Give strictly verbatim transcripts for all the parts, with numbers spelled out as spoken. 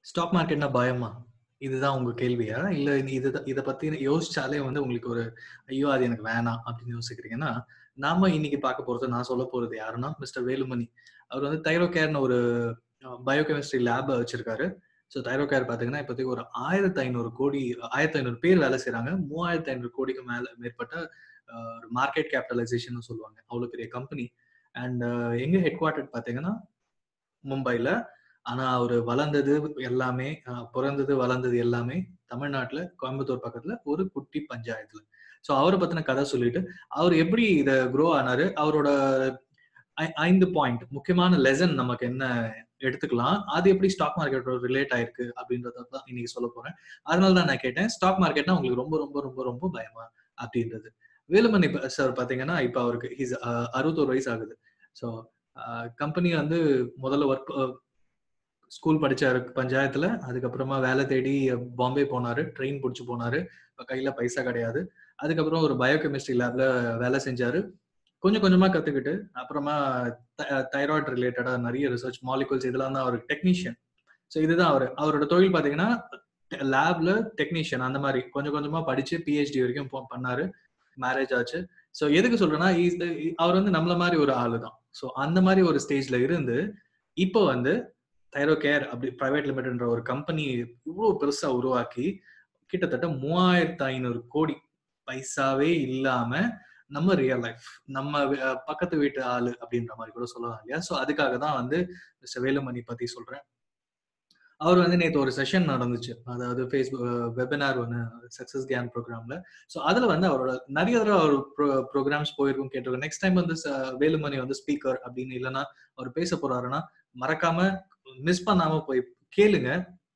Stock மார்க்கெட்னா பயமா? இதுதான் உங்க கேள்வியா? இல்ல இது இத பத்தி யோசிச்சாலே வந்து உங்களுக்கு ஒரு, ஐயோ! அது எனக்கு வேணாம் அப்படின்னு யோசிக்கிறீங்கன்னா, நாம இன்னைக்கு பார்க்க போறது, நான் சொல்லப் போறது யாருன்னா, மிஸ்டர் வேலுமணி. அவர் வந்து தைரோகேர்ன்னு ஒரு அ பயோகெமிஸ்ட்ரி லேப் வச்சிருக்காரு. ஸோ தைரோகேர் பார்த்தீங்கன்னா, இப்போதைக்கு ஒரு ஆயிரத்து ஐநூறு கோடி ஆயிரத்து ஐநூறு பேர் வேலை செய்றாங்க. மூவாயிரத்து ஐநூறு கோடிக்கு மேல மேற்பட்ட அ மார்க்கெட் கேப்பிட்டலைசேஷன்னு சொல்லுவாங்க. அவ்வளோ பெரிய கம்பெனி. அண்ட் எங்க ஹெட் குவார்ட்டர் பார்த்தீங்கன்னா, மும்பைல. ஆனா அவரு வளர்ந்தது எல்லாமே, அ பொறந்தது, வளர்ந்தது எல்லாமே தமிழ்நாட்டுல, கோயம்புத்தூர் பக்கத்துல ஒரு குட்டி பஞ்சாயத்துல. ஸோ அவர பத்தின கதை சொல்லிட்டு, அவரு எப்படி இத குரோ ஆனாரு, அவரோட ஐ ஐந்து பாயிண்ட் முக்கியமான லெசன் நமக்கு என்ன எடுத்துக்கலாம், அது எப்படி ஸ்டாக் மார்க்கெட்டோட ரிலேட் ஆயிருக்கு அப்படின்றத தான் இன்னைக்கு சொல்லப் போறேன். அதனால தான் நான் கேட்டேன், ஸ்டாக் மார்க்கெட்னா உங்களுக்கு ரொம்ப ரொம்ப ரொம்ப ரொம்ப பயமா? அப்படின்றது. வேலுமணி ப சார் பார்த்தீங்கன்னா, இப்ப அவருக்கு ஹிஸ் அ அறுபத்தி ஒன்று வயசு ஆகுது. ஸோ அ கம்பெனி வந்து முதல்ல ஒர்க் அ ஸ்கூல் படிச்சாரு பஞ்சாயத்துல. அதுக்கப்புறமா வேலை தேடி பாம்பே போனாரு. ட்ரெயின் புடிச்சு போனாரு. கையில பைசா கிடையாது. அதுக்கப்புறம் ஒரு பயோகெமிஸ்ட்ரி லேப்ல வேலை செஞ்சாரு. கொஞ்சம் கொஞ்சமா கத்துக்கிட்டு, அப்புறமா த தைராய்டு ரிலேட்டடா நெறைய ரிசர்ச் மாலிக்யூல்ஸ் இதெல்லாம் தான் அவரு டெக்னீஷியன். சோ இதுதான் அவரு. அவரோட தொழில் பார்த்தீங்கன்னா, லேப்ல டெக்னீஷியன் அந்த மாரி. கொஞ்சம் கொஞ்சமா படிச்சு பிஹெச்டி வரைக்கும் போ பண்ணாரு. மேரேஜ் ஆச்சு. சோ எதுக்கு சொல்றேன்னா, இஸ் அவர் வந்து நம்மள மாரி ஒரு ஆளு தான். சோ அந்த மாரி ஒரு ஸ்டேஜ்ல இருந்து, இப்போ வந்து தைரோகேர் அப்படி பிரைவேட் லிமிடெட்ன்ற ஒரு கம்பெனி இவ்ளோ பெருசா உருவாக்கி, கிட்டத்தட்ட மூவாயிரத்து ஐநூறு கோடி பைசாவே இல்லாம, நம்ம ரியல் லைஃப், நம்ம அ பக்கத்து வீட்டு ஆளு அப்படின்ற மாரி கூட சொல்லலாம் இல்லையா? சோ அதுக்காக தான் வந்து மிஸ்டர் வேலுமணி பத்தி சொல்றேன். அவர் வந்து நேத்து ஒரு செஷன் நடந்துச்சு. அதாவது Facebook வெபினார் ஒண்ணு சக்சஸ் கேன் ப்ரோகிராம்ல. சோ அதுல வந்து அவரோட நெறைய தடவ அவர் ப்ரோ ப்ரோகிராம்ஸ் போயிருக்கும் கேட்டிருக்கேன். நெக்ஸ்ட் டைம் வந்து ச வேலுமணி வந்து ஸ்பீக்கர் அப்படின்னு இல்லன்னா, அவர் பேச போறாருன்னா, மறக்காம மிஸ் பண்ணாம போய் கேளுங்க.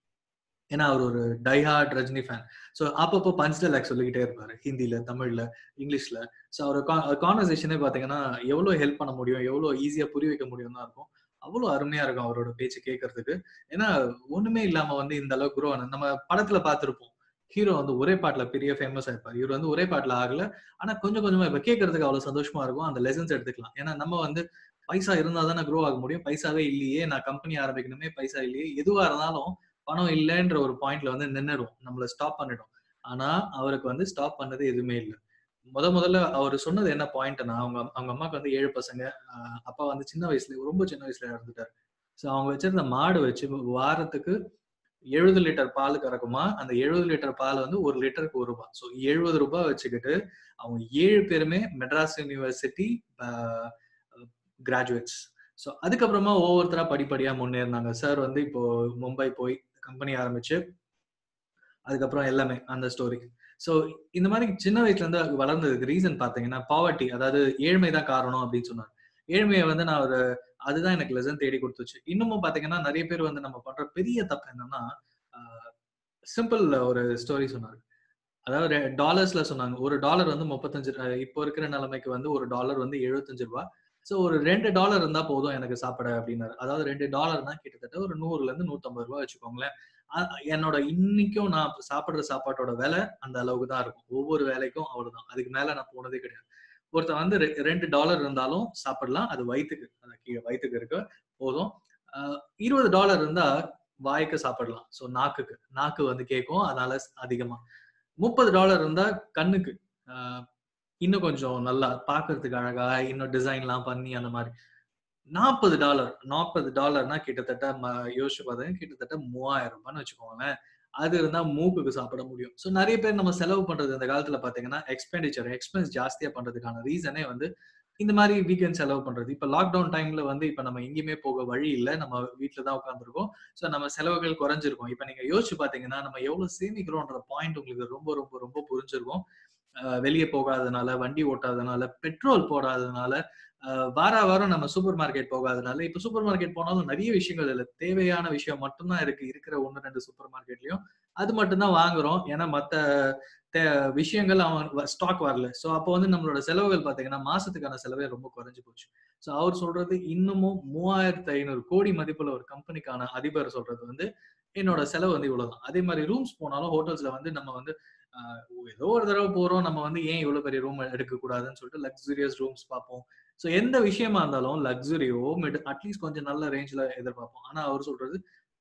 ஏன்னா, அவர் ஒரு die hard Rajini fan. So அப்பப்போ பஞ்ச் டயலாக் சொல்லிக்கிட்டே இருப்பாரு. ஹிந்தில, தமிழ்ல, இங்கிலீஷ்ல. சோ அவரு கா கான்வர்சேஷனே பார்த்தீங்கன்னா, எவ்வளோ ஹெல்ப் பண்ண முடியும், எவ்வளோ ஈஸியா புரிய வைக்க முடியும்னு தான் இருக்கும். அவ்வளோ அருமையா இருக்கும் அவரோட பேச்சு கேட்கறதுக்கு. ஏன்னா, ஒண்ணுமே இல்லாம வந்து இந்த அளவுக்கு குரோ ஆன நம்ம படத்துல பார்த்திருப்போம். ஹீரோ வந்து ஒரே பாட்டுல பெரிய ஃபேமஸ் ஆயிருப்பாரு. இவரு வந்து ஒரே பாட்டுல ஆகல. ஆனா கொஞ்சம் கொஞ்சமா இப்ப கேட்கறதுக்கு அவ்வளோ சந்தோஷமா இருக்கும். அந்த லெசன்ஸ் எடுத்துக்கலாம். ஏன்னா நம்ம வந்து பைசா இருந்தா தானே குரோ ஆக முடியும். பைசாவே இல்லையே, நான் கம்பெனி ஆரம்பிக்கணுமே, பைசா இல்லையே, எதுவா இருந்தாலும் பணம் இல்லன்ற ஒரு பாயிண்ட்ல வந்து நின்னுடும். நம்மள ஸ்டாப் பண்ணிடும். ஆனா, அவருக்கு வந்து ஸ்டாப் பண்ணது எதுவுமே இல்ல. மொத மொதல்ல அவரு சொன்னது என்ன பாயிண்ட்னா, அவங்க அவங்க அம்மாக்கு வந்து ஏழு பசங்க. அ அப்பா வந்து சின்ன வயசுல ரொம்ப சின்ன வயசுல இறந்துட்டாரு. சோ அவங்க வச்சிருந்த மாடு வச்சு வாரத்துக்கு எழுபது லிட்டர் பால் கறக்குமா. அந்த எழுபது லிட்டர் பால் வந்து ஒரு லிட்டருக்கு ரூ. ஒரு. சோ ரூ. எழுபது வச்சுக்கிட்டு, அவங்க ஏழு பேருமே Madras university a graduates. So அதுக்கப்புறமா ஒவ்வொருத்தரா படிப்படியா முன்னேறுனாங்க. சார் வந்து இப்போ மும்பை போய் கம்பெனி ஆரம்பிச்சு, அதுக்கப்புறம் எல்லாமே அந்த ஸ்டோரி. சோ இந்த மாரி சின்ன வயசுல இருந்து வளர்ந்ததுக்கு ரீசன் பார்த்தீங்கன்னா, பாவர்ட்டி அதாவது ஏழ்மை தான் காரணம் அப்படின்னு சொன்னாரு. ஏழ்மைய வந்து நான் ஒரு அதுதான் எனக்கு லெசன் தேடி குடுத்துச்சு. இன்னமும் பார்த்தீங்கன்னா, நெறைய பேர் வந்து நம்ம பண்ற பெரிய தப்பு என்னன்னா, அ சிம்பிள் ஒரு ஸ்டோரி சொன்னாரு. அதாவது டாலர்ஸ்ல சொன்னாங்க. ஒரு டாலர் வந்து முப்பத்தி ஐந்து அ இப்போ இருக்கிற நிலைமைக்கு வந்து ஒரு டாலர் வந்து ரூ. எழுபத்தி ஐந்து. சோ ஒரு ரெண்டு டாலர் இருந்தா போதும் எனக்கு சாப்பிட அப்டின்னாரு. அதாவது ரெண்டு டாலர்னா கிட்டத்தட்ட ஒரு நூறுல இருந்து நூற்று ஐம்பது வச்சுக்கோங்களேன். அ என்னோட இன்னைக்கும் நான் சாப்பிடுற சாப்பாட்டோட விலை அந்த அளவுக்கு தான் இருக்கும். ஒவ்வொரு வேலைக்கும் அவ்வளவுதான். அதுக்கு மேல நான் போனதே கிடையாது. ஒருத்தன் வந்து ரெ ரெண்டு டாலர் இருந்தாலும் சாப்பிடலாம். அது வயித்துக்கு அது கீழ வயித்துக்கு இருக்கு போதும். அ இருபது டாலர் இருந்தா வாய்க்கு சாப்பிடலாம். சோ நாக்குக்கு. நாக்கு வந்து கேட்கும். அதனால ஸ் அதிகமா. முப்பது டாலர் இருந்தா கண்ணுக்கு. அ இன்னும் கொஞ்சம் நல்லா பார்க்கறதுக்கு அழகா, இன்னும் டிசைன்லாம் பண்ணி அந்த மாரி. நாற்பது டாலர் நாற்பது டாலர்னா கிட்டத்தட்ட ம யோசிச்சு பாருங்க. கிட்டத்தட்ட ரூ. மூவாயிரம் வச்சுக்கோங்களேன். அது இருந்தா மூக்குக்கு சாப்பிட முடியும். சோ நெறைய பேர் நம்ம செலவு பண்றது இந்த காலத்துல பார்த்தீங்கன்னா, எக்ஸ்பெண்டிச்சர் எக்ஸ்பென்ஸ் ஜாஸ்தியா பண்றதுக்கான ரீசனே வந்து இந்த மாரி வீக்கெண்ட் செலவு பண்றது. இப்ப லாக்டவுன் டைம்ல வந்து இப்ப நம்ம எங்கேயுமே போக வழி இல்ல. நம்ம வீட்ல தான் உட்கார்ந்துருக்கோம். சோ நம்ம செலவுகள் குறைஞ்சிருக்கும். இப்ப நீங்க யோசிச்சு பார்த்தீங்கன்னா, நம்ம எவ்வளவு சேமிக்கிறோம்ன்ற பாயிண்ட் உங்களுக்கு ரொம்ப ரொம்ப ரொம்ப புரிஞ்சிருக்கும். அ வெளிய போகாதனால, வண்டி ஓட்டாதனால, பெட்ரோல் போடாதனால, அ வாரா வாரம் நம்ம சூப்பர் மார்க்கெட் போகாதனால, இப்ப சூப்பர் மார்க்கெட் போனாலும் நெறைய விஷயங்கள் இல்ல. தேவையான விஷயம் மட்டும் தான் இருக்கு. இருக்கிற ஒன்று, ரெண்டு சூப்பர் மார்க்கெட்லயும். அது மட்டும் தான் வாங்குறோம். ஏன்னா மத்த தே விஷயங்கள் அவன் வ ஸ்டாக் வரல. சோ அப்போ வந்து நம்மளோட செலவுகள் பார்த்தீங்கன்னா, மாசத்துக்கான செலவே ரொம்ப குறைஞ்சு போச்சு. சோ அவர் சொல்றது இன்னமும் மூவாயிரத்து ஐநூறு கோடி மதிப்புள்ள ஒரு கம்பெனிக்கான அதிபர் சொல்றது வந்து, என்னோட செலவு வந்து இவ்வளவுதான். அதே மாரி ரூம்ஸ் போனாலும் ஹோட்டல்ஸ்ல வந்து நம்ம வந்து அ ஏதோ ஒரு தடவ போறோம். நம்ம வந்து ஏன் இவ்வளவு பெரிய ரூம் எடுக்கக்கூடாதுன்னு சொல்லிட்டு லக்ஸூரியஸ் ரூம்ஸ் பார்ப்போம். சோ எந்த விஷயமா இருந்தாலும் லக்ஸூரியோ மிட் அட்லீஸ்ட் கொஞ்சம் நல்ல ரேஞ்ச்ல எதிர்பார்ப்போம். ஆனா அவர் சொல்றது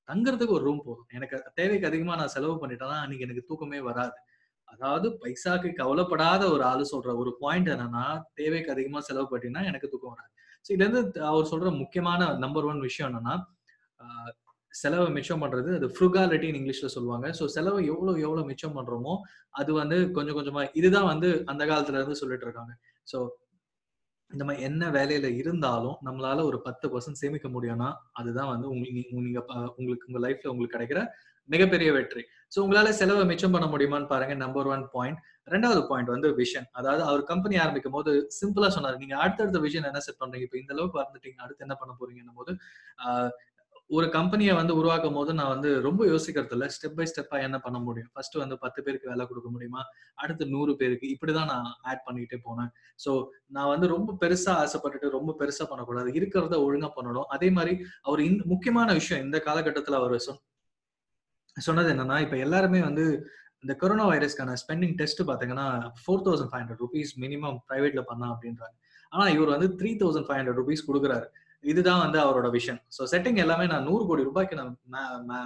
தங்குறதுக்கு ஒரு ரூம் போதும். எனக்கு தேவைக்கு அதிகமா நான் செலவு பண்ணிட்டேன்னா, அன்னைக்கு எனக்கு தூக்கமே வராது. அதாவது பைசாக்கு கவலைப்படாத ஒரு ஆளு சொல்ற ஒரு பாயிண்ட் என்னன்னா, தேவைக்கு அதிகமா செலவு பண்ணிட்டீங்கன்னா எனக்கு தூக்கம் வராது. ஸோ இதுலருந்து அவர் சொல்ற முக்கியமான நம்பர் ஒன் விஷயம் என்னன்னா, ஆ செலவ மிச்சம் பண்றது. அது ஃப்ருகாலிட்டின்னு இங்கிலீஷ்ல சொல்லுவாங்க. ஸோ செலவ எவ்வளோ எவ்வளோ மிச்சம் பண்றோமோ, அது வந்து கொஞ்சம் கொஞ்சமா இதுதான் வந்து அந்த காலத்துல இருந்து சொல்லிட்டு இருக்காங்க. ஸோ இந்த மாரி என்ன வேலையில இருந்தாலும், நம்மளால ஒரு பத்து சதவீதம் சேமிக்க முடியும்னா, அதுதான் வந்து உங்க நீ நீங்க ப உங்களுக்கு உங்க லைஃப்ல உங்களுக்கு கிடைக்கிற மிகப்பெரிய வெற்றி. ஸோ உங்களால செலவ மிச்சம் பண்ண முடியுமான்னு பாருங்க. Number one point. இரண்டாவது பாயிண்ட் வந்து விஷன். அதாவது அவர் கம்பெனி ஆரம்பிக்கும்போது சிம்பிளா சொன்னாரு. நீங்க அடுத்தடுத்த விஷன் என்ன செட் பண்றீங்க? இப்ப இந்த அளவுக்கு வந்துட்டீங்க. அடுத்து என்ன பண்ண போறீங்கன்னும்போது, ஆ ஒரு கம்பெனிய வந்து உருவாக்கும்போது நான் வந்து ரொம்ப யோசிக்கிறது இல்ல. ஸ்டெப் பை ஸ்டெப்பா என்ன பண்ண முடியும்? ஃபர்ஸ்ட் வந்து பத்து பேருக்கு வேலை குடுக்க முடியுமா? அடுத்து நூறு பேருக்கு. இப்படிதான் நான் ஆட் பண்ணிட்டே போனேன். ஸோ நான் வந்து ரொம்ப பெருசா ஆசைப்பட்டுட்டு, ரொம்ப பெருசா பண்ணக்கூடாது. இருக்கிறத ஒழுங்கா பண்ணணும். அதே மாரி அவரு இன் முக்கியமான விஷயம் இந்த காலகட்டத்தில அவரு சொன் சொன்னது என்னன்னா, இப்ப எல்லாருமே வந்து இந்த கொரோனா வைரஸ்க்கான ஸ்பெண்டிங் டெஸ்ட் பார்த்தீங்கன்னா, நான்காயிரத்து ஐநூறு ரூபாய் மினிமம் பிரைவேட்ல பண்ணா அப்டின்றாங்க. ஆனா இவரு வந்து மூவாயிரத்து ஐநூறு ரூபாய் குடுக்குறாரு. இதுதான் வந்து அவரோட விஷன். ஸோ செட்டிங் எல்லாமே நான் நூறு கோடி ரூபாய்க்கு நான் மே மே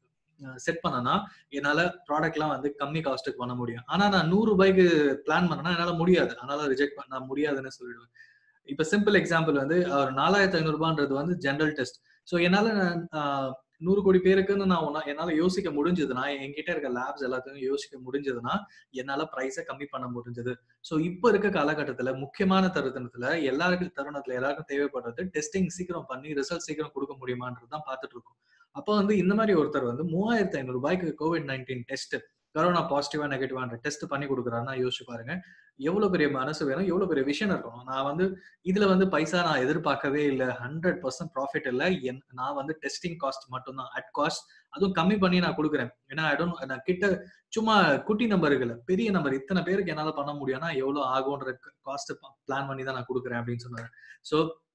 அ செட் பண்ணேன்னா, என்னால ப்ராடக்ட்லாம் வந்து கம்மி காஸ்ட்க்கு பண்ண முடியும். ஆனா நான் நூறு ரூபாய்க்கு பிளான் பண்ணேன்னா, என்னால முடியாது. அதனால ரிஜெக்ட் பண்ண முடியாதுன்னு சொல்லிடுவேன். இப்ப சிம்பிள் எக்ஸாம்பிள் வந்து ஒரு நாலாயிரத்து ஐநூறு வந்து ஜெனரல் டெஸ்ட். சோ என்னால அ நூறு கோடி பேருக்குன்னு நான் ஒண்ணா என்னால யோசிக்க முடிஞ்சதுன்னா, என்கிட்ட இருக்க லேப்ஸ் எல்லாத்தையும் யோசிக்க முடிஞ்சதுன்னா, என்னால பிரைஸ கம்மி பண்ண முடிஞ்சது. சோ இப்ப இருக்க காலகட்டத்துல முக்கியமான தருணத்துல எல்லாருக்கும் தருணத்துல எல்லாருக்கும் தேவைப்படுறது டெஸ்டிங் சீக்கிரம் பண்ணி ரிசல்ட் சீக்கிரம் குடுக்க முடியுமான்றது தான் பார்த்துட்டு இருக்கோம். அப்ப வந்து இந்த மாரி ஒருத்தர் வந்து மூவாயிரத்து ஐநூறு கோவிட் பத்தொன்பது டெஸ்ட் கொரோனா பாசிட்டிவா, நெகட்டிவான்ற டெஸ்ட் பண்ணி குடுக்குறாருன்னா யோசிச்சு பாருங்க. எவ்வளவு பெரிய மனசு வேணும், எவ்வளவு பெரிய விஷன் இருக்கணும். நான் வந்து இதுல வந்து பைசா நான் எதிர்பார்க்கவே இல்ல. நூறு சதவீதம் ப்ராஃபிட் இல்ல. என் நான் வந்து டெஸ்டிங் காஸ்ட் மட்டும் தான். அட் காஸ்ட் அதுவும் கம்மி பண்ணி நான் குடுக்குறேன். ஏன்னா, ஐ டோன்ட் நான் கிட்ட சும்மா குட்டி நம்பர்கள் பெரிய நம்பர் இத்தன பேருக்கு என்னால பண்ண முடியும்னா, எவ்வளோ ஆகும்ன்ற காஸ்ட் பிளான் பண்ணி தான் நான் குடுக்குறேன் அப்படின்னு சொன்னாரு. ஸோ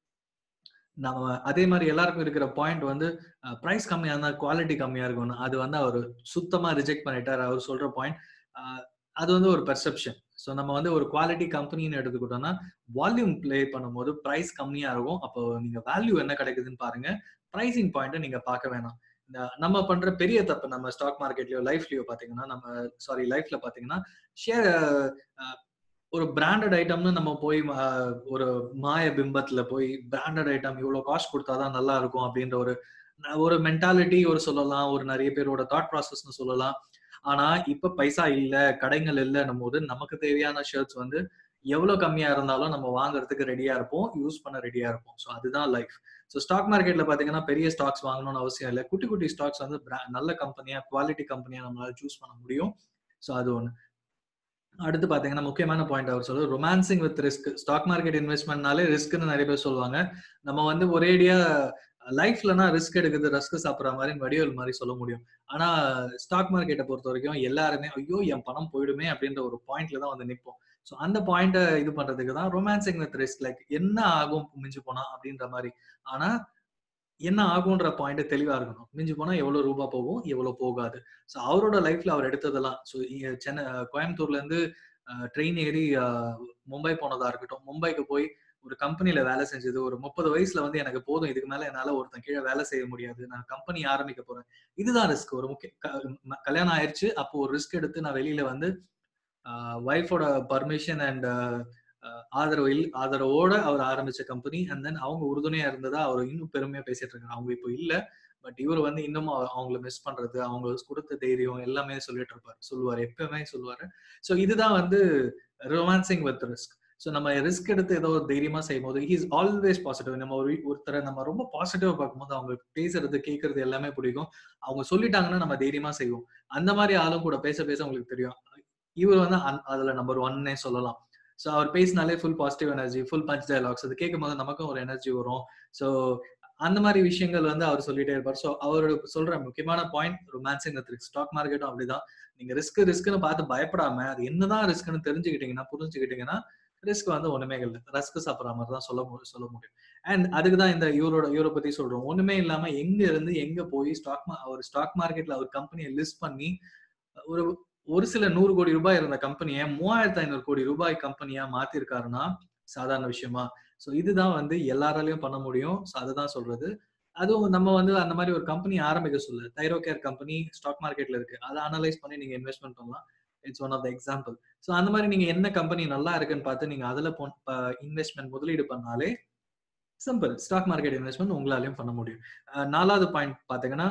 நம்ம அதே மாரி எல்லாருக்கும் இருக்கிற பாயிண்ட் வந்து அ பிரைஸ் கம்மியா இருந்தா குவாலிட்டி கம்மியா இருக்கும்னு. அது வந்து அவரு சுத்தமா ரிஜெக்ட் பண்ணிட்டாரு. அவரு சொல்ற பாயிண்ட். அ அது வந்து ஒரு பெர்செப்ஷன். சோ நம்ம வந்து ஒரு குவாலிட்டி கம்பெனின்னு எடுத்துக்கிட்டோம்னா, வால்யூம் ப்ளே பண்ணும்போது பிரைஸ் கம்மியா இருக்கும். அப்போ நீங்க வேல்யூ என்ன கிடைக்குதுன்னு பாருங்க. பிரைசிங் பாயிண்ட்ட நீங்க பார்க்க வேணாம். இந்த நம்ம பண்ற பெரிய தப்பு நம்ம ஸ்டாக் மார்க்கெட்லயோ, லைஃப்லயோ பார்த்தீங்கன்னா, நம்ம சாரி லைஃப்ல பார்த்தீங்கன்னா, ஷேர் அ ஒரு பிராண்டட் ஐட்டம்னு நம்ம போய் அ ஒரு மாய பிம்பத்துல போய் பிராண்டட் ஐட்டம் இவ்ளோ காஸ்ட் குடுத்தா தான் நல்லா இருக்கும் அப்டின்ற ஒரு ஒரு மென்டாலிட்டி ஒரு சொல்லலாம். ஒரு நெறைய பேரோட தாட் ப்ராசஸ்ன்னு சொல்லலாம். ஆனா, இப்ப பைசா இல்ல, கடைகள் இல்லன்னும்போது நமக்கு தேவையான ஷர்ட்ஸ் வந்து எவ்ளோ கம்மியா இருந்தாலும் நம்ம வாங்குறதுக்கு ரெடியா இருப்போம். யூஸ் பண்ண ரெடியா இருப்போம். சோ அதுதான் லைஃப். சோ ஸ்டாக் மார்க்கெட்ல பார்த்தீங்கன்னா, பெரிய ஸ்டாக்ஸ் வாங்கணும்னு அவசியம் இல்ல. குட்டி, குட்டி ஸ்டாக்ஸ் வந்து பிரா நல்ல கம்பெனியா, குவாலிட்டி கம்பெனியா நம்மளால சூஸ் பண்ண முடியும். சோ அது ஒண்ணு. அடுத்து பாத்தீங்கன்னா, முக்கியமான பாயிண்ட் அவர் சொல்றது romancing with risk. Stock market இன்வெஸ்ட்மென்ட்னாலே ரிஸ்க்ன்னு நெறைய பேர் சொல்லுவாங்க. நம்ம வந்து ஒரேடியா லைஃப்லனா ரிஸ்க் எடுக்குறது, ரஸ்க் சாப்பிடுற மாரி வடிவேல் மாரி சொல்ல முடியும். ஆனா, ஸ்டாக் மார்க்கெட்ட பொறுத்தவரைக்கும் எல்லாருமே, "ஐயோ! என் பணம் போயிடுமே!" அப்படின்ற ஒரு பாயிண்ட்ல தான் வந்து நிப்போம். சோ அந்த பாயிண்ட்ட இது பண்றதுக்கு தான் ரொமான்சிங் வித் ரிஸ்க். லைக் என்ன ஆகும் மிஞ்சி போனா அப்படின்ற மாரி. ஆனா, என்ன ஆகுன்ற பாயிண்ட் தெளிவா இருக்கணும். மிஞ்சி போனா எவ்வளோ ரூபா போகும், எவ்வளோ போகாது. சோ அவரோட லைஃப்ல அவர் எடுத்ததெல்லாம் சோ இங்க சென்னை கோயம்புத்தூர்ல இருந்து அ ட்ரெயின் ஏறி அ மும்பை போனதா இருக்கட்டும். மும்பைக்கு போய் ஒரு கம்பெனில வேலை செஞ்சது. ஒரு முப்பது வயசுல வந்து எனக்கு போதும். இதுக்கு மேல என்னால ஒருத்தன் கீழ வேலை செய்ய முடியாது. நான் கம்பெனி ஆரம்பிக்க போறேன். இதுதான் ரிஸ்க். ஒரு முக்கிய க ம கல்யாணம் ஆயிருச்சு. அப்போ ஒரு ரிஸ்க் எடுத்து நான் வெளியில வந்து ஆ வைஃபோட பர்மிஷன் அண்ட் அ ஆதரவு இல் ஆதரவோட அவர் ஆரம்பிச்ச கம்பெனி. அண்ட் தென் அவங்க உறுதுணையா இருந்ததா அவரு இன்னும் பெருமையா பேசிட்டு இருக்காங்க. அவங்க இப்போ இல்ல. பட் இவரு வந்து இன்னமும் அவ அவங்கள மிஸ் பண்றது, அவங்க குடுத்த தைரியம் எல்லாமே சொல்லிட்டு இருப்பாரு. சொல்லுவாரு. எப்பவுமே சொல்லுவாரு. சோ இதுதான் வந்து ரொமான்சிங் வித் ரிஸ்க். சோ நம்ம ரிஸ்க் எடுத்து ஏதோ ஒரு தைரியமா செய்யும்போது, ஹி இஸ் ஆல்வேஸ் பாசிட்டிவ். நம்ம ஒரு ஒருத்தர நம்ம ரொம்ப பாசிட்டிவா பார்க்கும்போது, அவங்க பேசுறது, கேட்கறது எல்லாமே பிடிக்கும். அவங்க சொல்லிட்டாங்கன்னா நம்ம தைரியமா செய்வோம். அந்த மாரி ஆளும் கூட பேச பேச உங்களுக்கு தெரியும். இவரு வந்து அந் அதுல நம்பர் ஒன்னே சொல்லலாம். சோ அவர் பேசினாலே full positive energy, full punch dialogues. அது கேட்கும்போது நமக்கும் ஒரு எனர்ஜி வரும். சோ அந்த மாரி விஷயங்கள் வந்து அவர் சொல்லிட்டே இருப்பார். சோ அவரு சொல்ற முக்கியமான point romancing with risk. Stock மார்க்கெட்டும் அப்படிதான். நீங்க ரிஸ்க் ரிஸ்க்ன்னு பார்த்து பயப்படாம, அது என்னதான் ரிஸ்க்ன்னு தெரிஞ்சுக்கிட்டீங்கன்னா, புரிஞ்சுக்கிட்டீங்கன்னா, ரிஸ்க் வந்து ஒண்ணுமே இல்ல. ரஸ்க் சாப்பிடுற மாரி தான் சொல்ல மு சொல்ல முடியும். அண்ட் அதுக்கு தான் இந்த இவரோட இவர பத்தி சொல்றோம். ஒண்ணுமே இல்லாம எங்க இருந்து எங்க போய் ஸ்டாக் மா அவர் ஸ்டாக் மார்க்கெட்ல அவர் கம்பெனிய லிஸ்ட் பண்ணி ஒரு ஒரு சில நூறு கோடி ரூபாய் இருந்த கம்பெனிய மூவாயிரத்து ஐநூறு கோடி ரூபாய் கம்பெனியா மாத்திருக்காருன்னா, சாதாரண விஷயமா? சோ இதுதான் வந்து எல்லாராலயும் பண்ண முடியும். சோ அததான் சொல்றது. அதுவும் நம்ம வந்து அந்த மாதிரி ஒரு கம்பெனி ஆரம்பிக்க சொல்ல, தைரோகேர் கம்பெனி ஸ்டாக் மார்க்கெட்ல இருக்கு. அதை அனலைஸ் பண்ணி நீங்க இன்வெஸ்ட்மெண்ட் பண்ணலாம். It's one of the example. So அந்த மாதிரி நீங்க என்ன கம்பெனி நல்லா இருக்குன்னு பார்த்து நீங்க அதுல இன்வெஸ்ட்மெண்ட் முதலீடு பண்ணாலே சிம்பிள் ஸ்டாக் மார்க்கெட் இன்வெஸ்ட்மெண்ட் உங்களாலையும் பண்ண முடியும். நாலாவது பாயிண்ட் பாத்தீங்கன்னா,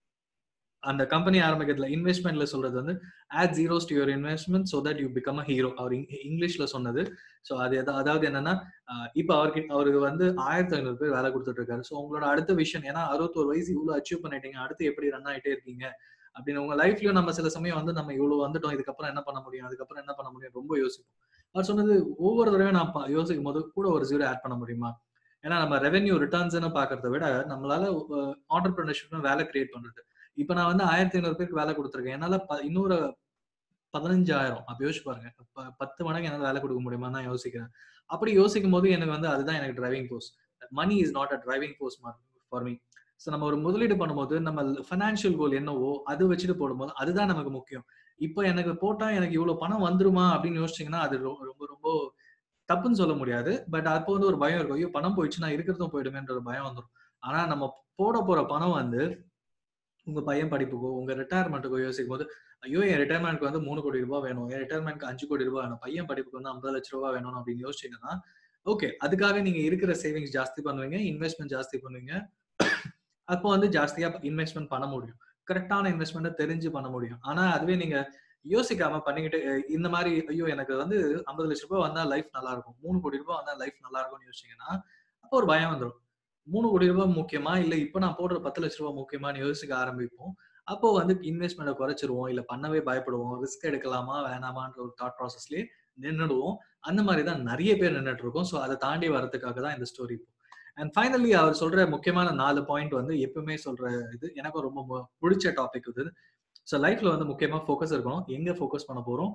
அந்த கம்பெனி ஆரம்பிக்கிறதுல இன்வெஸ்ட்மெண்ட்ல சொல்றது வந்து add zeros to your investment so that you become a hero. அவர் இங்கிலீஷ்ல சொன்னது. ஸோ அது அதாவது என்னன்னா, இப்ப அவருக்கு அவருக்கு வந்து ஆயிரத்தி ஐநூறு பேர் வேலை கொடுத்துட்டு இருக்காரு. ஸோ உங்களோட அடுத்த விஷன், ஏன்னா அறுபத்தோரு வயசு இவ்வளவு அச்சீவ் பண்ணிட்டீங்க, அடுத்து எப்படி ரன் ஆயிட்டே இருக்கீங்க அப்படின்னு உங்க லைஃப்லயும் நம்ம சில சமயம் வந்து நம்ம இவ்வளவு வந்துட்டோம், இதுக்கப்புறம் என்ன பண்ண முடியும், அதுக்கப்புறம் என்ன பண்ண முடியும் ரொம்ப யோசிப்போம். அவர் சொன்னது ஒவ்வொரு தடவையும் நான் யோசிக்கும் போது கூட ஒரு ஜீரோ ஆட் பண்ண முடியுமா? ஏன்னா நம்ம ரெவென்யூ ரிட்டர்ன்ஸ் பாக்குறத விட நம்மளால ஆண்டர்பிரினர்ஷிப் வேலை கிரியேட் பண்றது. இப்ப நான் வந்து ஆயிரத்தி ஐநூறு பேருக்கு வேலை கொடுத்துருக்கேன். என்னால இன்னொரு பதினஞ்சாயிரம் அப்ப யோசிச்சு பாருங்க, பத்து மடங்கு என்னால வேலை கொடுக்க முடியுமா தான் யோசிக்கிறேன். அப்படி யோசிக்கும் போது எனக்கு வந்து அதுதான் எனக்கு driving force. Money is not a driving force for me. So நம்ம ஒரு முதலீடு பண்ணும்போது நம்ம ஃபைனான்சியல் கோல் என்னவோ அது வச்சுட்டு போடும்போது அதுதான் நமக்கு முக்கியம். இப்ப எனக்கு போட்டா எனக்கு இவ்வளவு பணம் வந்துருமா அப்படின்னு யோசிச்சீங்கன்னா அது ரொம்ப ரொம்ப தப்புன்னு சொல்ல முடியாது. பட் அப்போ வந்து ஒரு பயம் இருக்கும். ஐயோ பணம் போயிடுச்சுன்னா இருக்கிறதும் போயிடுமேன்ற ஒரு பயம் வந்துடும். ஆனா நம்ம போட போற பணம் வந்து உங்க பையன் படிப்புக்கோ உங்க ரிட்டையர்மெண்ட்டுக்கோ யோசிக்கும் போது, ஐயோ என் ரிட்டையர்மெண்ட்க்கு வந்து மூணு கோடி ரூபாய் வேணும், என் ரிட்டையர்மெண்ட்க்கு அஞ்சு கோடி ரூபாய் வேணும், பையன் படிப்புக்கு வந்து ஐம்பது லட்சம் ரூபாய் வேணும் அப்படின்னு யோசிச்சீங்கன்னா ஓகே, அதுக்காக நீங்க இருக்கிற சேவிங்ஸ் ஜாஸ்தி பண்ணுவீங்க, இன்வெஸ்ட்மெண்ட் ஜாஸ்தி பண்ணுவீங்க. அப்போ வந்து ஜாஸ்தியா இன்வெஸ்ட்மெண்ட் பண்ண முடியும். கரெக்டான இன்வெஸ்ட்மெண்ட்டை தெரிஞ்சு பண்ண முடியும். ஆனா அதுவே நீங்க யோசிக்காம பண்ணிக்கிட்டு இந்த மாதிரி ஐயோ எனக்கு வந்து ஐம்பது லட்சம் ரூபாய் வந்தா லைஃப் நல்லா இருக்கும், மூணு கோடி ரூபாய் வந்தா லைஃப் நல்லா இருக்கும்னு யோசிச்சீங்கன்னா அப்போ ஒரு பயம் வந்துடும். மூணு கோடி ரூபாய் முக்கியமா இல்ல இப்ப நான் போடுற பத்து லட்சம் ரூபாய் முக்கியமான்னு யோசிக்க ஆரம்பிப்போம். அப்போ வந்து இன்வெஸ்ட்மெண்ட்டை குறைச்சிருவோம், இல்ல பண்ணவே பயப்படுவோம், ரிஸ்க் எடுக்கலாமா வேணாமான்ற ஒரு தாட் ப்ராசஸ்லயே நின்றுடுவோம். அந்த மாதிரி தான் நிறைய பேர் நின்றுட்டு இருக்கோம். ஸோ அதை தாண்டி வரதுக்காக தான் இந்த ஸ்டோரி. அண்ட் ஃபைனலி அவர் சொல்ற முக்கியமான நாலு பாயிண்ட் வந்து எப்பவுமே சொல்ற இது எனக்கும் ரொம்ப பிடிச்ச டாபிக் இது. ஸோ லைஃப்ல வந்து முக்கியமா ஃபோக்கஸ் இருக்கணும். எங்க ஃபோக்கஸ் பண்ண போறோம்,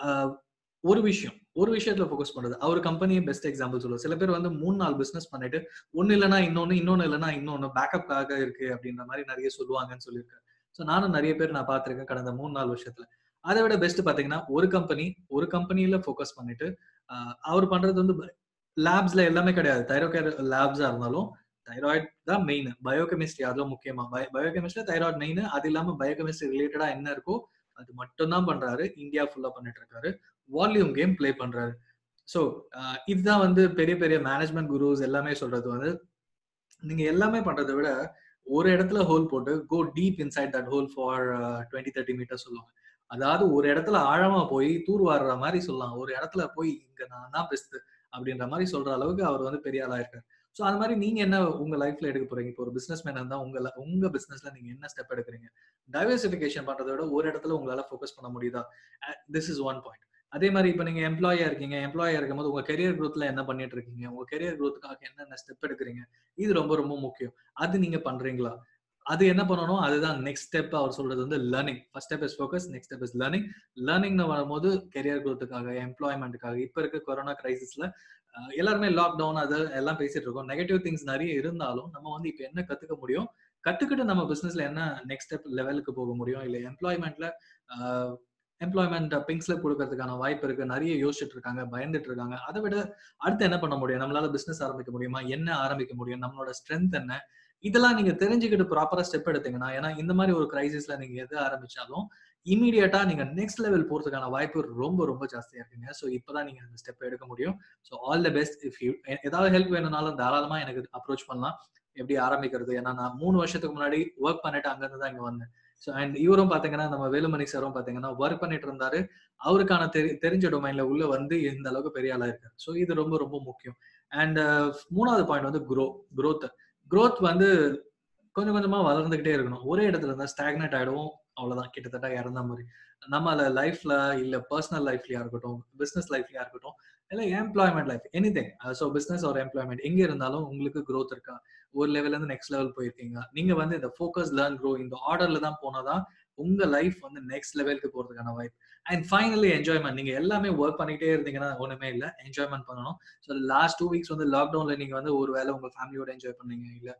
ஒரு விஷயம் ஒரு விஷயத்துல ஃபோக்கஸ் பண்றது. அவர் கம்பெனியே பெஸ்ட் எக்ஸாம்பிள் சொல்லுவார். சில பேர் வந்து மூணு நாலு பிசினஸ் பண்ணிட்டு ஒன்னு இல்லைன்னா இன்னொன்னு, இன்னொன்னு இல்லைன்னா இன்னொன்னு பேக்கப்காக இருக்கு அப்படின்ற மாதிரி நிறைய சொல்லுவாங்கன்னு சொல்லியிருக்காரு. ஸோ நானும் நிறைய பேர் நான் பார்த்திருக்கேன் கடந்த மூணு நாலு வருஷத்துல. அதை விட பெஸ்ட் பாத்தீங்கன்னா ஒரு கம்பெனி ஒரு கம்பெனியில ஃபோக்கஸ் பண்ணிட்டு அவர் பண்றது வந்து லேப்ஸ்ல எல்லாமே கிடையாது. தைரோகேர் லேப்ஸா இருந்தாலும் தைராய்டு தான் மெயின், பயோகெமிஸ்ட்ரி அதுவும் முக்கியமா. Biochemistry thyroid main. அது இல்லாம பயோகெமிஸ்ட்ரி ரிலேட்டடா என்ன இருக்கோ அது மட்டும் தான் பண்றாரு. இந்தியா ஃபுல்லா பண்ணிட்டு இருக்காரு. வால்யூம் கேம் பிளே பண்றாரு. சோ இதுதான் வந்து பெரிய பெரிய மேனேஜ்மெண்ட் குருஸ் எல்லாமே சொல்றது வந்து நீங்க எல்லாமே பண்றதை விட ஒரு இடத்துல ஹோல் போட்டு go deep inside that hole for twenty thirty metre சொல்லுவாங்க. அதாவது ஒரு இடத்துல ஆழமா போய் தூர் வாடுற மாதிரி சொல்லலாம். ஒரு இடத்துல போய் இங்க நான் தான் பெஸ்ட் அப்படின்ற மாதிரி சொல்ற அளவுக்கு அவர் வந்து பெரிய ஆளா இருக்காரு. சோ அது மாதிரி நீங்க என்ன உங்க லைஃப்ல எடுக்க போறீங்க? இப்போ ஒரு பிசினஸ் மேன் இருந்தா உங்க உங்க பிசினஸ்ல நீங்க என்ன ஸ்டெப் எடுக்கிறீங்க? டைவர்சிபிகேஷன் பண்றதை விட ஒரு இடத்துல உங்களால ஃபோக்கஸ் பண்ண முடியுதா? This is one point. அதே மாதிரி இப்ப நீங்க எம்ப்ளாயா இருக்கீங்க. எம்ப்ளாயா இருக்கும்போது உங்க கெரியர் குரோத்ல என்ன பண்ணிட்டு இருக்கீங்க? உங்க கெரியர் குரோத்துக்காக என்னென்ன ஸ்டெப் எடுக்கிறீங்க? இது ரொம்ப ரொம்ப முக்கியம். அது நீங்க பண்றீங்களா? அது என்ன பண்ணணும், அதுதான் நெக்ஸ்ட் ஸ்டெப். அவர் சொல்றது வந்து learning. First step is focus, next step is learning. லேர்னிங்னு வரும்போது கெரியர் குரோத்துக்காக, எம்ப்ளாய்மெண்ட்டுக்காக இப்ப இருக்க கொரோனா கிரைசிஸ்ல எல்லாருமே லாக்டவுன் அது எல்லாம் பேசிட்டு இருக்கோம். நெகட்டிவ் திங்ஸ் நிறைய இருந்தாலும் நம்ம வந்து இப்ப என்ன கத்துக்க முடியும், கத்துக்கிட்டு நம்ம பிசினஸ்ல என்ன நெக்ஸ்ட் ஸ்டெப் லெவலுக்கு போக முடியும், இல்ல எம்ப்ளாய்மெண்ட்ல எம்ப்ளாய்மெண்ட் பிங்க் ஸ்லிப் கொடுக்கறதுக்கான வாய்ப்பு இருக்கு. நிறைய யோசிச்சுட்டு இருக்காங்க, பயந்துட்டு இருக்காங்க. அதை விட அடுத்து என்ன பண்ண முடியும், நம்மளால பிசினஸ் ஆரம்பிக்க முடியுமா, என்ன ஆரம்பிக்க முடியும், நம்மளோட ஸ்ட்ரென்த் என்ன, இதெல்லாம் நீங்க தெரிஞ்சுக்கிட்டு ப்ராப்பரா ஸ்டெப் எடுத்தீங்கன்னா, ஏன்னா இந்த மாதிரி ஒரு கிரைசிஸ்ல நீங்க எது ஆரம்பிச்சாலும் இமீடியட்டா நீங்க நெக்ஸ்ட் லெவல் போறதுக்கான வாய்ப்பு ரொம்ப ரொம்ப ஜாஸ்தியா இருக்குங்க. ஸோ இப்பதான் நீங்க அந்த ஸ்டெப் எடுக்க முடியும். So all the best. If you ஏதாவது ஹெல்ப் வேணும்னாலும் தாராளமா எனக்கு அப்ரோச் பண்ணலாம். எப்படி ஆரம்பிக்கிறது, ஏன்னா நான் மூணு வருஷத்துக்கு முன்னாடி ஒர்க் பண்ணிட்டு அங்கிருந்து தான் இங்க வந்தேன். ஸோ அண்ட் இவரும் பாத்தீங்கன்னா நம்ம வேலுமணி சாரும் பாத்தீங்கன்னா ஒர்க் பண்ணிட்டு இருந்தாரு. அவருக்கான தெரி தெரிஞ்ச டொமைன்ல உள்ள வந்து இந்த அளவுக்கு பெரிய ஆளா இருக்காரு. ஸோ இது ரொம்ப ரொம்ப முக்கியம். அண்ட் மூணாவது பாயிண்ட் வந்து குரோ குரோத் குரோத் வந்து கொஞ்சம் கொஞ்சமா வளர்ந்துகிட்டே இருக்கணும். ஒரே இடத்துல இருந்தா ஸ்டாக்னேட் ஆயிடுவோம். அவ்வளவுதான், கிட்டத்தட்ட இறந்த மாதிரி. நம்ம லைஃப்ல இல்ல பர்சனல் லைஃப்லயா இருக்கட்டும், பிசினஸ் லைஃப்லயா இருக்கட்டும், இல்ல employment life, anything. So business ஒரு எம்ப்ளாய்மெண்ட் எங்க இருந்தாலும் உங்களுக்கு growth இருக்கா, ஒரு லெவல்ல இருந்து நெக்ஸ்ட் லெவல் போயிருக்கீங்க. நீங்க வந்து இந்த ஃபோக்கஸ், லேர்ன், க்ரோ இந்த ஆர்டர்ல தான் போனாதான் உங்க லைஃப் வந்து நெக்ஸ்ட் லெவலுக்கு போறதுக்கான வாய்ப்பு. And finally enjoyment. நீங்க எல்லாமே ஒர்க் பண்ணிட்டே இருந்தீங்கன்னா ஒண்ணுமே இல்ல. என்ஜாய்மெண்ட் பண்ணணும். ஸோ லாஸ்ட் டூ வீக்ஸ் வந்து லாக்டவுன்ல நீங்க வந்து ஒரு வேலை உங்க ஃபேமிலியோட என்ஜாய் பண்ணீங்க, இல்ல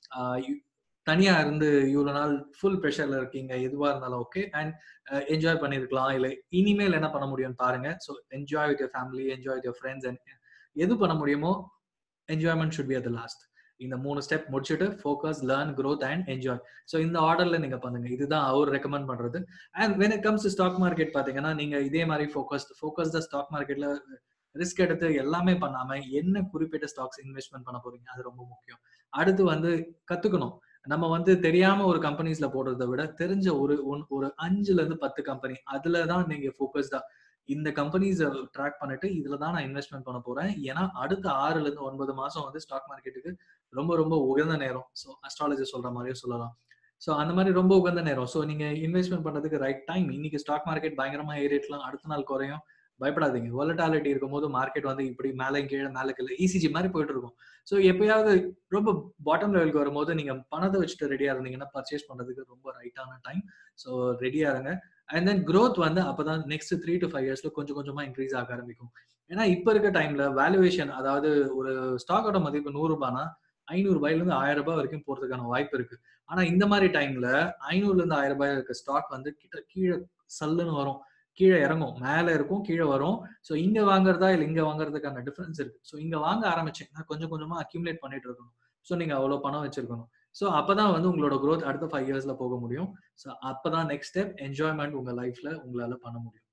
தனியா இருந்து இவ்வளவு நாள் ஃபுல் ப்ரெஷர்ல இருக்கீங்க, எதுவா இருந்தாலும் ஓகே. அண்ட் என்ஜாய் பண்ணிருக்கலாம். இல்ல இனிமேல் என்ன பண்ண முடியும்னு பாருங்க. So enjoy with your family, enjoy with your friends. And எது பண்ண முடியுமோ enjoyment should be at the last. இந்த மூணு ஸ்டெப் முடிச்சுட்டு focus, learn, growth and enjoy. So இந்த ஆர்டர்ல நீங்க பண்ணுங்க. இதுதான் அவர் ரெக்கமெண்ட் பண்றது. And when it comes to stock market பாத்தீங்கன்னா, நீங்க இதே மாதிரி ஃபோக்கஸ்ட் ஃபோக்கஸ்டா ஸ்டாக் மார்க்கெட்ல ரிஸ்க் எடுத்து எல்லாமே பண்ணாம என்ன குறிப்பிட்ட ஸ்டாக்ஸ் இன்வெஸ்ட்மெண்ட் பண்ண போறீங்க, அது ரொம்ப முக்கியம். அடுத்து வந்து கத்துக்கணும். நம்ம வந்து தெரியாம ஒரு கம்பெனிஸ்ல போடுறதை விட தெரிஞ்ச ஒரு ஒன்- ஒரு அஞ்சுல இருந்து பத்து கம்பெனி அதுல தான் நீங்க ஃபோக்கஸ்டா இந்த கம்பெனிஸ் ட்ராக் பண்ணிட்டு இதுல தான் நான் இன்வெஸ்ட்மெண்ட் பண்ண போறேன். ஏன்னா அடுத்த ஆறுல இருந்து ஒன்பது மாசம் வந்து ஸ்டாக் மார்க்கெட்டுக்கு ரொம்ப ரொம்ப உகந்த நேரம். ஸோ அஸ்ட்ராலஜி சொல்ற மாதிரியும் சொல்லலாம். ஸோ அந்த மாதிரி ரொம்ப உகந்த நேரம். ஸோ நீங்க இன்வெஸ்ட்மெண்ட் பண்றதுக்கு ரைட் டைம். இன்னைக்கு ஸ்டாக் மார்க்கெட் பயங்கரமா ஏறிடலாம், அடுத்த நாள் குறையும். பயப்படாதீங்க. வாலட்டாலிட்டி இருக்கும்போது மார்க்கெட் வந்து இப்படி மேலே கீழே மேலே கீழே இசிஜி மாதிரி போயிட்டு இருக்கும். ஸோ எப்பயாவது ரொம்ப பாட்டம் லெவலுக்கு வரும்போது நீங்க பணத்தை வச்சுட்டு ரெடியா இருந்தீங்கன்னா பர்ச்சேஸ் பண்றதுக்கு ரொம்ப ரைட்டான டைம். ஸோ ரெடியா இருங்க. அண்ட் தென் growth வந்து அப்பதான் நெக்ஸ்ட் த்ரீ டு ஃபைவ் இயர்ஸ்ல கொஞ்சம் கொஞ்சமா இன்க்ரீஸ் ஆக ஆரம்பிக்கும். ஏன்னா இப்ப இருக்க டைம்ல வேல்யூவேஷன், அதாவது ஒரு ஸ்டாக்கோட மதிப்பு நூறு ரூபாய்னா ஐநூறு ரூபாயில இருந்து ஆயிரம் ரூபாய் வரைக்கும் போறதுக்கான வாய்ப்பு இருக்கு. ஆனா இந்த மாதிரி டைம்ல ஐநூறுல இருந்து ஆயிரம் ரூபாய் இருக்க ஸ்டாக் வந்து கிட்ட கீழே சல்லுன்னு வரும், கீழே இறங்கும், மேல இருக்கும், கீழே வரும். ஸோ இங்க வாங்குறதா இல்ல இங்க வாங்குறதுக்கான டிஃபரன்ஸ் இருக்கு. ஸோ இங்க வாங்க ஆரம்பிச்சீங்கன்னா கொஞ்சம் கொஞ்சமா அக்யூமுலேட் பண்ணிட்டு இருக்கணும். ஸோ நீங்க அவ்வளவு பணம் வச்சிருக்கணும். ஸோ அப்பதான் வந்து உங்களோட growth அடுத்த ஃபைவ் இயர்ஸ்ல போக முடியும். ஸோ அப்பதான் நெக்ஸ்ட் ஸ்டெப் என்ஜாய்மெண்ட் உங்க லைஃப்ல உங்களால பண்ண முடியும்.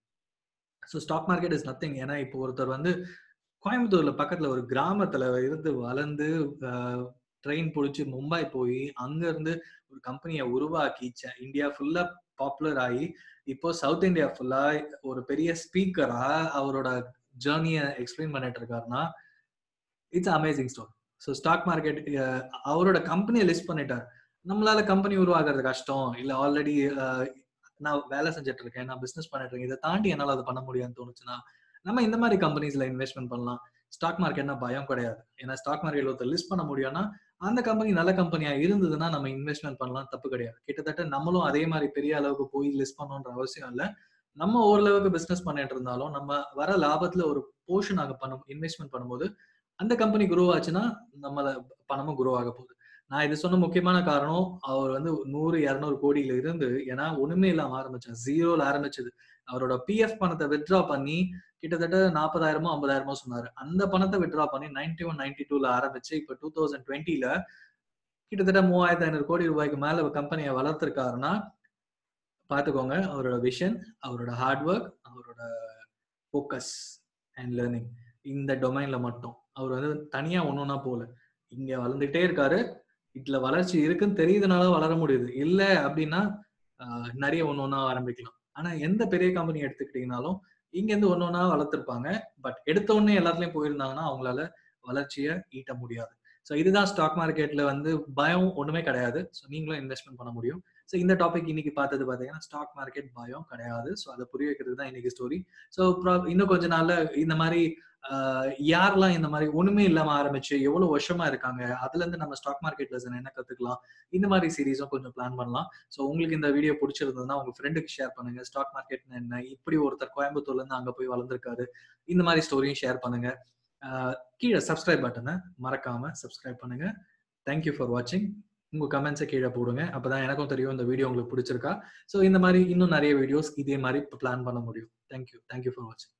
So stock market is nothing. ஏன்னா இப்போ ஒருத்தர் வந்து கோயம்புத்தூர்ல பக்கத்துல ஒரு கிராமத்துல இருந்து வளர்ந்து ட்ரெயின் பிடிச்சி மும்பை போய் அங்க இருந்து ஒரு கம்பெனியை உருவாக்கி ச- இந்தியா ஃபுல்லா பாப்புலர் ஆகி இப்போ சவுத் இந்தியா ஃபுல்லா ஒரு பெரிய ஸ்பீக்கரா அவரோட ஜேர்னியை எக்ஸ்பிளைன் பண்ணிட்டு இருக்காருன்னா it's amazing story. So stock market அவரோட கம்பெனியை லிஸ்ட் பண்ணிட்டார். நம்மளால கம்பெனி உருவாக்குறது கஷ்டம், இல்ல ஆல்ரெடி நான் வேலை செஞ்சுட்டு இருக்கேன், நான் பிசினஸ் பண்ணிட்டு இருக்கேன், இதை தாண்டி என்னால அதை பண்ண முடியாதுன்னு தோணுச்சுன்னா நம்ம இந்த மாதிரி கம்பெனிஸ்ல இன்வெஸ்ட்மெண்ட் பண்ணலாம். ஸ்டாக் மார்க்கெட்னா பயம் கிடையாது. ஏன்னா ஸ்டாக் மார்க்கெட்ல ஒருத்தர் லிஸ்ட் பண்ண முடியும்னா அந்த கம்பெனி நல்ல கம்பெனியா இருந்ததுன்னா நம்ம இன்வெஸ்ட்மெண்ட் பண்ணலாம், தப்பு கிடையாது. கிட்டத்தட்ட நம்மளும் அதே மாதிரி பெரிய அளவுக்கு போய் லிஸ்ட் பண்ணணுன்ற அவசியம் இல்லை. நம்ம ஓரளவுக்கு பிசினஸ் பண்ணிட்டு இருந்தாலும் நம்ம வர லாபத்துல ஒரு போர்ஷன் நாங்க பண்ணும் இன்வெஸ்ட்மெண்ட் பண்ணும்போது அந்த கம்பெனி குரோ ஆச்சுன்னா நம்மள பணமும் குரோ ஆக போகுது. நான் இது சொன்ன முக்கியமான காரணம், அவர் வந்து நூறு இருநூறு கோடியில இருந்து, ஏன்னா ஒண்ணுமே இல்லாம ஆரம்பிச்சார், ஜீரோல ஆரம்பிச்சது. அவரோட பிஎஃப் பணத்தை வித்ட்ரா பண்ணி கிட்டத்தட்ட நாற்பதாயிரமோ ஐம்பதாயிரமோ சொன்னாரு. அந்த பணத்தை வித்ட்ரா பண்ணி நைன்டி ஒன் நைன்டி டூல ஆரம்பிச்சு இப்ப டூ தௌசண்ட் டுவெண்ட்டில கிட்டத்தட்ட மூவாயிரத்தி ஐநூறு கோடி ரூபாய்க்கு மேல கம்பெனியை வளர்த்திருக்காருன்னா பாத்துக்கோங்க. அவரோட விஷன், அவரோட ஹார்ட் ஒர்க், அவரோட ஃபோக்கஸ் அண்ட் லேர்னிங் இந்த டொமைன்ல மட்டும் அவர் வந்து தனியா ஒன்னொன்னா போல இங்க வளர்ந்துட்டே இருக்காரு. இதுல வளர்ச்சி இருக்குன்னு தெரியுதுனால வளர முடியுது. இல்ல அப்படின்னா ஆஹ், நிறைய ஒண்ணு ஒண்ணா ஆரம்பிக்கலாம். ஆனா எந்த பெரிய கம்பெனி எடுத்துக்கிட்டீங்கனாலும் இங்க இருந்து ஒண்ணு ஒண்ணா வளர்த்திருப்பாங்க. பட் எடுத்த உடனே எல்லாத்துலயும் போயிருந்தாங்கன்னா அவங்களால வளர்ச்சியை ஈட்ட முடியாது. ஸோ இதுதான் ஸ்டாக் மார்க்கெட்ல வந்து பயம் ஒண்ணுமே கிடையாது. ஸோ நீங்களும் இன்வெஸ்ட்மெண்ட் பண்ண முடியும். ஸோ இந்த டாபிக் இன்னைக்கு பார்த்தது பாத்தீங்கன்னா ஸ்டாக் மார்க்கெட் பயம் கிடையாது. ஸோ அதை புரிய வைக்கிறது தான் இன்னைக்கு ஸ்டோரி. ஸோ இன்னும் கொஞ்ச நாள்ல இந்த மாதிரி ஆஹ் யாரெல்லாம் இந்த மாதிரி ஒண்ணுமே இல்லாம ஆரம்பிச்சு எவ்வளவு வருஷமா இருக்காங்க, அதுல இருந்து நம்ம ஸ்டாக் மார்க்கெட் லெசன் என்ன கத்துக்கலாம், இந்த மாதிரி சீரீஸும் கொஞ்சம் பிளான் பண்ணலாம். ஸோ உங்களுக்கு இந்த வீடியோ பிடிச்சிருந்ததுன்னா உங்க ஃப்ரெண்டுக்கு ஷேர் பண்ணுங்க. ஸ்டாக் மார்க்கெட் என்ன, இப்படி ஒருத்தர் கோயம்புத்தூர்ல இருந்து அங்க போய் வளர்ந்துருக்காரு, இந்த மாதிரி ஸ்டோரியும் ஷேர் பண்ணுங்க. ஆஹ் கீழே சப்ஸ்கிரைப் பட்டனை மறக்காம சப்ஸ்கிரைப் பண்ணுங்க. தேங்க்யூ ஃபார் வாட்சிங். உங்க கமெண்ட்ஸை கீழே போடுங்க, அப்பதான் எனக்கும் தெரியும் இந்த வீடியோ உங்களுக்கு பிடிச்சிருக்கா. ஸோ இந்த மாதிரி இன்னும் நிறைய வீடியோஸ் இதே மாதிரி பிளான் பண்ண முடியும். தேங்க்யூ தேங்க்யூ ஃபார் வாட்சிங்.